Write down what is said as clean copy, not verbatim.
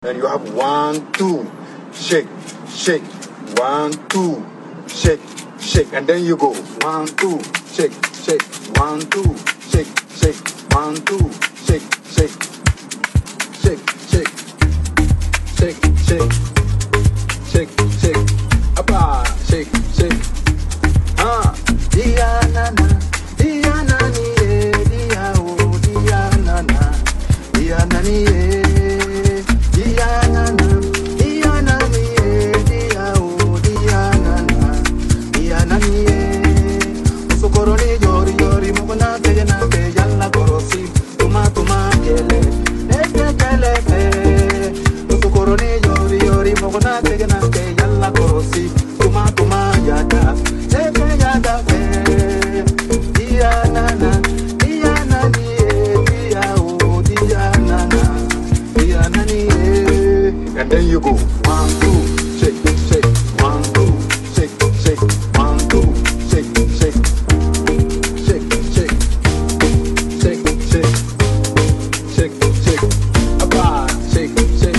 And you have 1, 2, shake, shake, 1, 2, shake, shake, and then you go 1, 2, shake, shake, 1, 2, shake, shake, 1, 2, shake, shake, shake, shake, shake, shake, shake, shake, apa, shake, shake, dia nana, dia nani, dia oh, dia nana, dia nani. And then you go 1, 2, shake, shake, 1, 2, shake, shake, 1, 2, shake, shake, shake, shake, shake, shake, shake, shake, shake, shake,